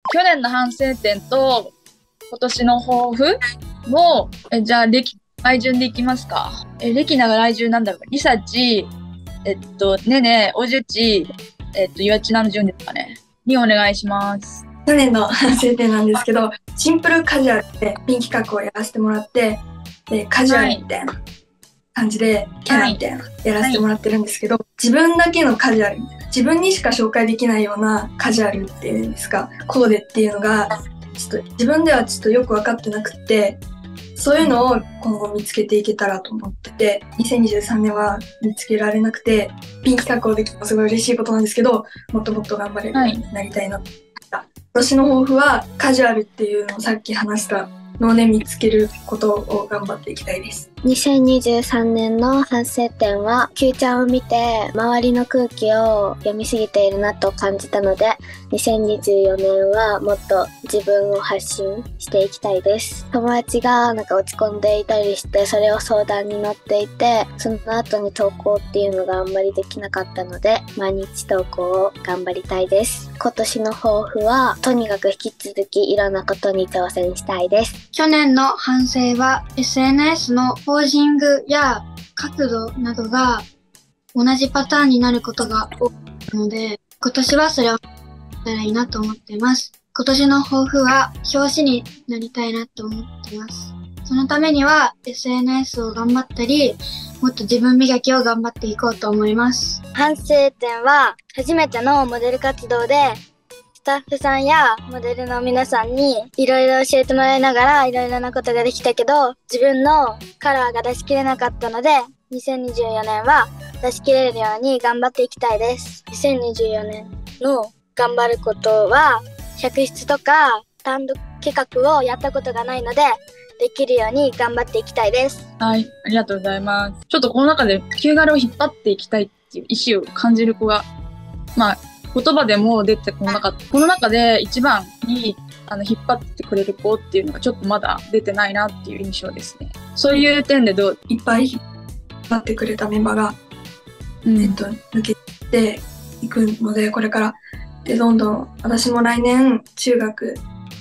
去年の反省点と今年の抱負を、じゃあ来順でいきますか。歴なが来順なんだろう。リサチ、ねね、おじゅち、ゆあちなの順ですかね。にお願いします。 去年の反省点なんですけど、シンプルカジュアルでピン企画をやらせてもらって、で、カジュアルみたいな感じで、キャラみたいなやらせてもらってるんですけど、自分だけのカジュアルみたいな、自分にしか紹介できないようなカジュアルっていうんですか、コーデっていうのが、ちょっと自分ではちょっとよく分かってなくて、そういうのを今後見つけていけたらと思ってて、2023年は見つけられなくて、ピン企画をできたのすごい嬉しいことなんですけど、もっともっと頑張れるようになりたいなと思いました。今年の抱負はカジュアルっていうのをさっき話したのをね、見つけることを頑張っていきたいです。 2023年の反省点は、Q ちゃんを見て周りの空気を読みすぎているなと感じたので、2024年はもっと自分を発信していきたいです。友達が落ち込んでいたりして、それを相談に乗っていて、その後に投稿っていうのがあんまりできなかったので、毎日投稿を頑張りたいです。今年の抱負は、とにかく引き続きいろんなことに挑戦したいです。 去年の反省は SNS のポージングや角度などが同じパターンになることが多いので、今年はそれをやったらいいなと思っています。今年の抱負は表紙になりたいなと思っています。そのためには SNS を頑張ったり、もっと自分磨きを頑張っていこうと思います。 反省点は初めてのモデル活動で、スタッフさんやモデルの皆さんにいろいろ教えてもらいながらいろいろなことができたけど、自分のカラーが出し切れなかったので、2024年は出し切れるように頑張っていきたいです。2024年の頑張ることは、客室とか単独企画をやったことがないので、できるように頑張っていきたいです。 はい、ありがとうございます。ちょっとこの中でQガルを引っ張っていきたいっていう意思を感じる子が、言葉でも出てこなかった。この中で一番に引っ張ってくれる子っていうのがちょっとまだ出てないなっていう印象ですね。そういう点でどう？ いっぱい引っ張ってくれたメンバーが、抜けていくので、これからでどんどん私も来年中学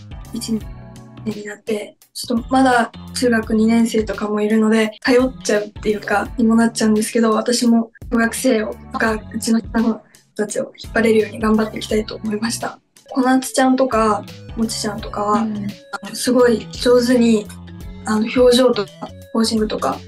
1年になって、ちょっとまだ中学2年生とかもいるので、頼っちゃうっていうかにもなっちゃうんですけど、私も小学生とかうちの下の人たちを引っ張れるように頑張っていきたいと思いました。こなつちゃんとかもちちゃんとかは、すごい上手に表情とかポージングとか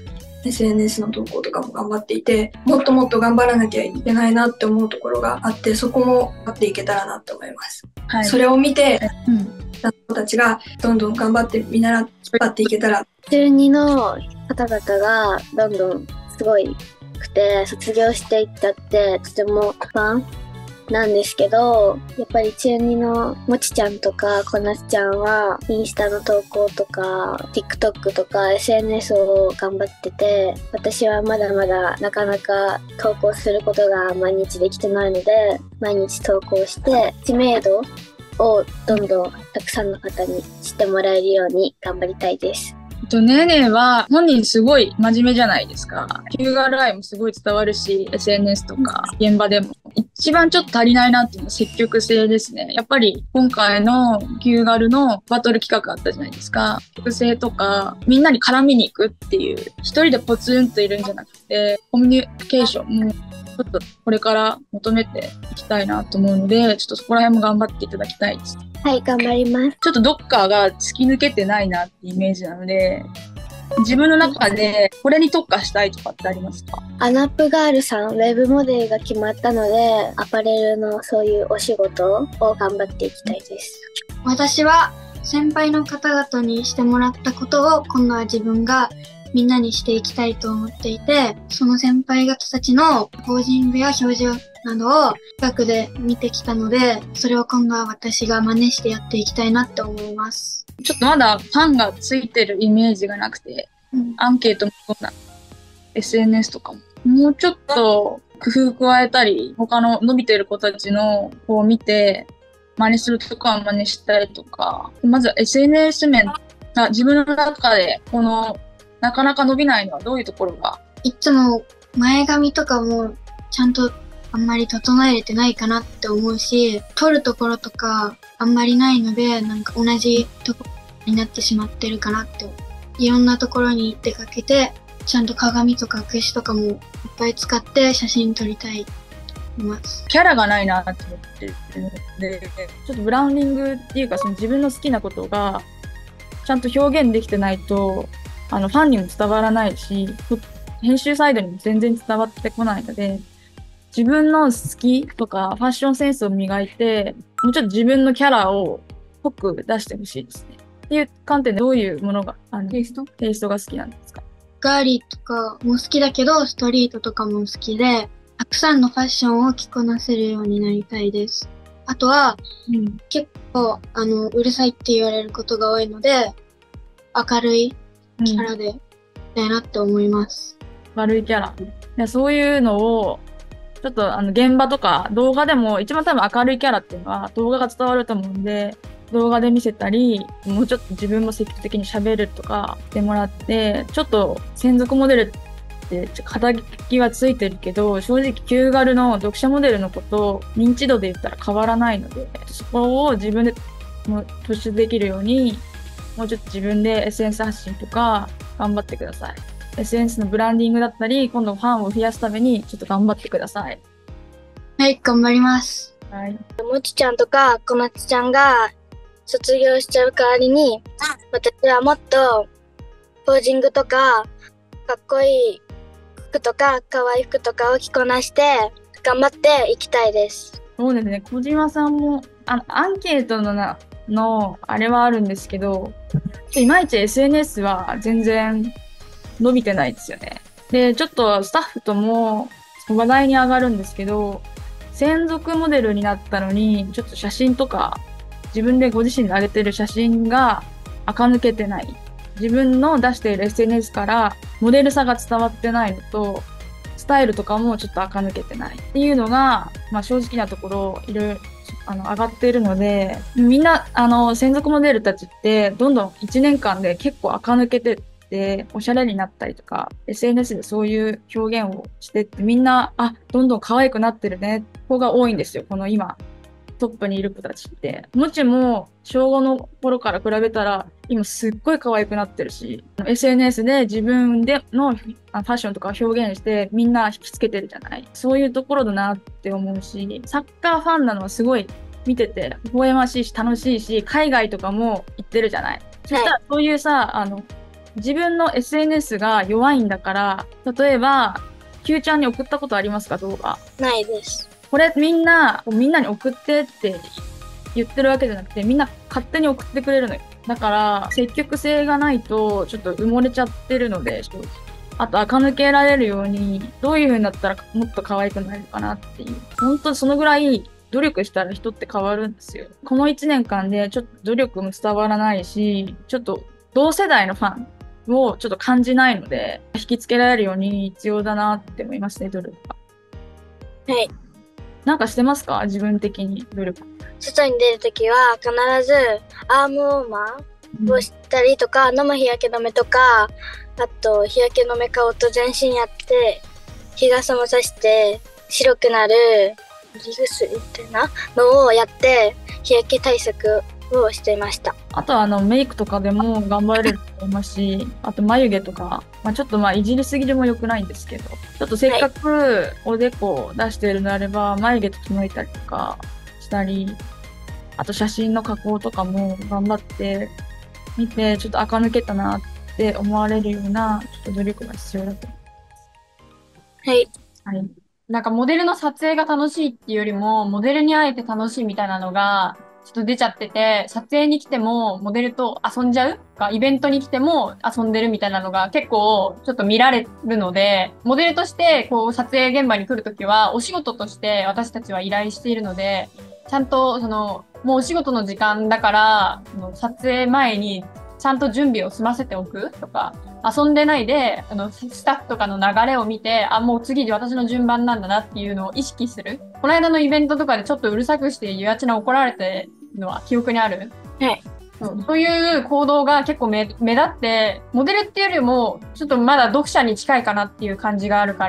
SNS の投稿とかも頑張っていて、もっともっと頑張らなきゃいけないなって思うところがあって、そこも頑張っていけたらなって思います。はい、それを見て、子たちがどんどん頑張って見習っていけたら。 中2の方々がどんどんすごいくて卒業していっちゃって、とてもファンなんですけど、やっぱり中2のもちちゃんとかこなつちゃんはインスタの投稿とか TikTok とか SNS を頑張ってて、私はまだまだなかなか投稿することが毎日できてないので、毎日投稿して知名度をどんどんたくさんの方に知ってもらえるように頑張りたいです。 ねーねーは本人すごい真面目じゃないですか。Qガル愛もすごい伝わるし、 SNS とか現場でも一番ちょっと足りないなっていうのは積極性ですね。やっぱり今回のQガルのバトル企画あったじゃないですか。積極性とかみんなに絡みに行くっていう、一人でポツンといるんじゃなくてコミュニケーションもちょっとこれから求めていきたいなと思うので、ちょっとそこら辺も頑張っていただきたいです。 はい、頑張ります。 ちょっとどっかが突き抜けてないなってイメージなので、自分の中でこれに特化したいとかってありますか？ アナップガールさん、ウェブモデルが決まったので、アパレルのそういうお仕事を頑張っていきたいです。 私は先輩の方々にしてもらったことを今度は自分がみんなにしていきたいと思っていて、その先輩方たちのポージングや表情などを近くで見てきたので、それを今度は私が真似してやっていきたいなって思います。 ちょっとまだファンがついてるイメージがなくて、アンケートもそうな SNS とかもうちょっと工夫加えたり、他の伸びてる子たちの子を見て真似するとかは真似したりとか、まずは SNS 面が自分の中でこのなかなか伸びないのはどういうところが？ いつも前髪とかもちゃんとあんまり整えれてないかなって思うし、撮るところとかあんまりないので、なんか同じところになってしまってるかなって。いろんなところに出かけて、ちゃんと鏡とか櫛とかもいっぱい使って写真撮りたいと思います。 キャラがないなって思ってるので、ちょっとブランディングっていうか、その自分の好きなことがちゃんと表現できてないと、ファンにも伝わらないし、編集サイドにも全然伝わってこないので、自分の好きとかファッションセンスを磨いて、もうちょっと自分のキャラを濃く出してほしいですね。っていう観点でどういうものが、テイストが好きなんですか？ ガーリーとかも好きだけど、ストリートとかも好きで、たくさんのファッションを着こなせるようになりたいです。あとは、結構、うるさいって言われることが多いので、明るいキャラでいきたいなって思います。 悪いキャラ。いや、そういうのを、ちょっと現場とか動画でも一番多分明るいキャラっていうのは動画が伝わると思うんで、動画で見せたり、もうちょっと自分も積極的に喋るとかしてもらって、ちょっと専属モデルって肩書きはついてるけど、正直キューガルの読者モデルのこと認知度で言ったら変わらないので、そこを自分で突出できるように、もうちょっと自分で SNS 発信とか頑張ってください。SNS のブランディングだったり、今度ファンを増やすためにちょっと頑張ってください。 はい、頑張ります。 はい。 もちちゃんとか小夏ちゃんが卒業しちゃう代わりに、私はもっとポージングとか、かっこいい服とか、可愛い服とかを着こなして、頑張っていきたいです。 そうですね。小島さんも、アンケートのあれはあるんですけど、いまいち SNS は全然伸びてないですよね。で、ちょっとスタッフとも話題に上がるんですけど、専属モデルになったのに、ちょっと写真とか、自分でご自身で上げてる写真が垢抜けてない。自分の出している SNS からモデルさが伝わってないのと、スタイルとかもちょっと垢抜けてないっていうのが、正直なところ、いろいろ上がっているので、みんな、専属モデルたちって、どんどん1年間で結構垢抜けてって、おしゃれになったりとか、SNS でそういう表現をしてって、みんな、どんどん可愛くなってるね、子が多いんですよ、この今。トップにいる子たちって。もちも小5の頃から比べたら今すっごい可愛くなってるし、SNS で自分でのファッションとかを表現してみんな引きつけてるじゃない。そういうところだなって思うし、サッカーファンなのはすごい見てて微笑ましいし楽しいし、海外とかも行ってるじゃない。そしたらそういうさ、自分の SNS が弱いんだから、例えば Q ちゃんに送ったことありますか？動画。 ないです。 これみんなに送ってって言ってるわけじゃなくて、みんな勝手に送ってくれるのよ。だから、積極性がないとちょっと埋もれちゃってるので、あと垢抜けられるように、どういう風になったらもっと可愛くなるかなっていう。本当そのぐらい努力したら人って変わるんですよ。この1年間でちょっと努力も伝わらないし、ちょっと同世代のファンをちょっと感じないので、引きつけられるように必要だなって思いますね、努力が。 はい。 なんかしてますか？自分的に努力。 外に出るときは必ずアームウォーマーをしたりとか、飲む日焼け止めとか、あと日焼け止め顔と全身やって、日傘もさして白くなる塗り薬みたいなのをやって日焼け対策をしていました。 あとはメイクとかでも頑張れると思いますし、あと眉毛とか、ちょっといじりすぎでも良くないんですけど、ちょっとせっかくおでこを出しているのであれば、眉毛整えたりとかしたり、あと写真の加工とかも頑張ってみて、ちょっと垢抜けたなって思われるような、ちょっと努力が必要だと思います。 はい。 はい。 なんかモデルの撮影が楽しいっていうよりも、モデルに会えて楽しいみたいなのが、ちょっと出ちゃってて、撮影に来てもモデルと遊んじゃうか、イベントに来ても遊んでるみたいなのが結構ちょっと見られるので、モデルとしてこう撮影現場に来るときはお仕事として私たちは依頼しているので、ちゃんともうお仕事の時間だから、撮影前にちゃんと準備を済ませておくとか、遊んでないで、スタッフとかの流れを見て、もう次私の順番なんだなっていうのを意識する。この間のイベントとかでちょっとうるさくしてゆあちな怒られてるのは記憶にある？ はい。 そういう行動が結構目立って、モデルっていうよりも、ちょっとまだ読者に近いかなっていう感じがあるから、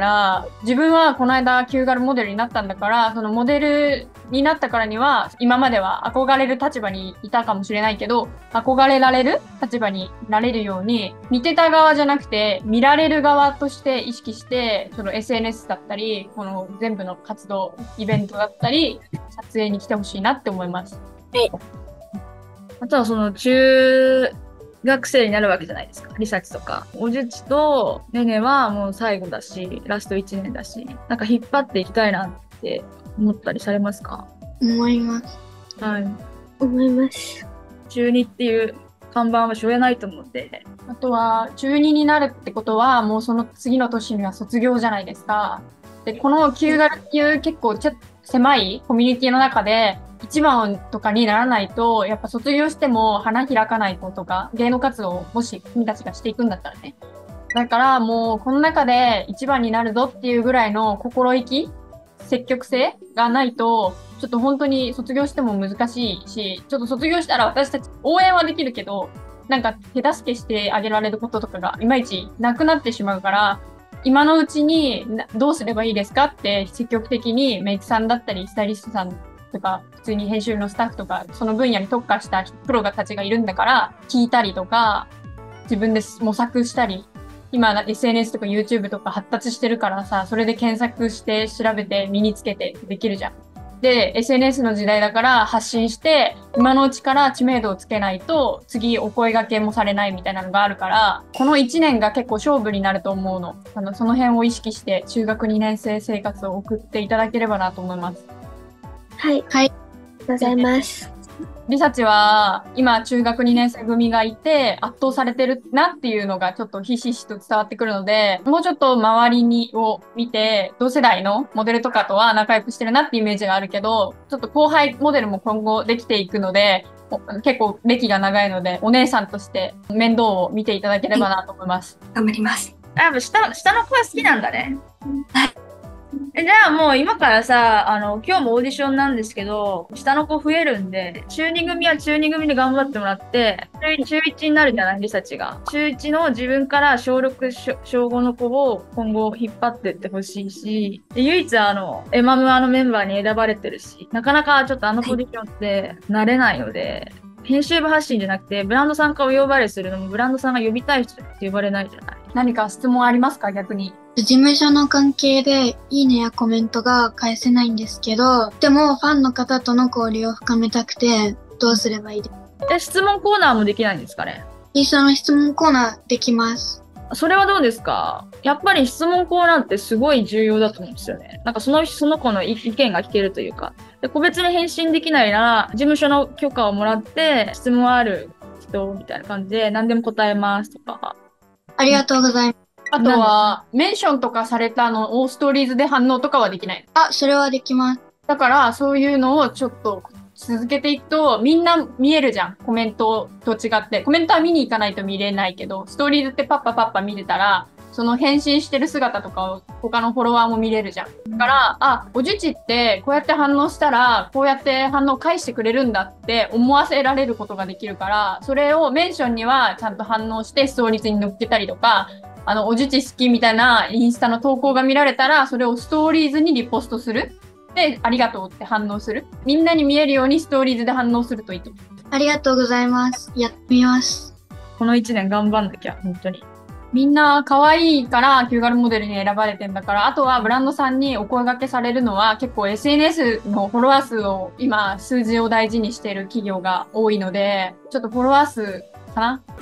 自分はこの間、キューガルモデルになったんだから、そのモデルになったからには、今までは憧れる立場にいたかもしれないけど、憧れられる立場になれるように、見てた側じゃなくて、見られる側として意識して、その SNS だったり、この全部の活動、イベントだったり、撮影に来てほしいなって思います。 はい。 あとはその中学生になるわけじゃないですか。リサチとか。おじゅちとねねはもう最後だし、ラスト1年だし、なんか引っ張っていきたいなって思ったりされますか？ 思います。 はい。 思います。 中2っていう看板は背負えないと思うんで。 あとは、中2になるってことは、もうその次の年には卒業じゃないですか。で、このキューガルっていう結構狭いコミュニティの中で、一番とかにならないと、やっぱ卒業しても花開かない子とか、芸能活動をもし君たちがしていくんだったらね。だからもう、この中で一番になるぞっていうぐらいの心意気、積極性がないと、ちょっと本当に卒業しても難しいし、ちょっと卒業したら私たち応援はできるけど、なんか手助けしてあげられることとかがいまいちなくなってしまうから、今のうちにどうすればいいですかって積極的にメイクさんだったりスタイリストさんとか普通に編集のスタッフとかその分野に特化したプロたちがいるんだから聞いたりとか自分で模索したり今 SNS とか YouTube とか発達してるからさそれで検索して調べて身につけてできるじゃん。で、SNS の時代だから発信して、今のうちから知名度をつけないと、次お声掛けもされないみたいなのがあるから、この1年が結構勝負になると思うの。その辺を意識して中学2年生生活を送っていただければなと思います。 はい。 はい。 ありがとうございます。 リサチは今中学2年生組がいて圧倒されてるなっていうのがちょっとひしひしと伝わってくるので、もうちょっと周りを見て同世代のモデルとかとは仲良くしてるなってイメージがあるけど、ちょっと後輩モデルも今後できていくので、結構歴が長いのでお姉さんとして面倒を見ていただければなと思います。 頑張ります。 やっぱ下の子は好きなんだね。はい。じゃあもう今からさ、今日もオーディションなんですけど、下の子増えるんで、中2組は中2組で頑張ってもらって、中1になるじゃない、リサチが。中1の自分から小6、小5の子を今後引っ張ってってほしいし、で唯一エマムのメンバーに選ばれてるし、なかなかちょっとポジションって慣れないので、編集部発信じゃなくて、ブランドさんからお呼ばれするのも、ブランドさんが呼びたい人って呼ばれないじゃない。 何か質問ありますか、逆に。 事務所の関係でいいねやコメントが返せないんですけど、でもファンの方との交流を深めたくて、どうすればいいですか？ 質問コーナーもできないんですかね？ その質問コーナーできます。 それはどうですか？やっぱり質問コーナーってすごい重要だと思うんですよね。なんかその子の意見が聞けるというか。で、個別に返信できないなら、事務所の許可をもらって、質問ある人みたいな感じで何でも答えますとか。 ありがとうございます。 あとは、メンションとかされたのをストーリーズで反応とかはできない。 それはできます。 だから、そういうのをちょっと続けていくと、みんな見えるじゃん。コメントと違って。コメントは見に行かないと見れないけど、ストーリーズってパッパ見れたら、その返信してる姿とかを他のフォロワーも見れるじゃん。だから、おじゅちってこうやって反応したら、こうやって反応返してくれるんだって思わせられることができるから、それをメンションにはちゃんと反応してストーリーズに載っけたりとか、おじゅち好きみたいなインスタの投稿が見られたら、それをストーリーズにリポストする。で、ありがとうって反応する。みんなに見えるようにストーリーズで反応するといいと思う。 ありがとうございます。やってみます。 この1年頑張んなきゃ、本当に。 みんな可愛いからキューガルモデルに選ばれてんだから、あとはブランドさんにお声掛けされるのは結構 SNS のフォロワー数を今数字を大事にしている企業が多いので、ちょっとフォロワー数かな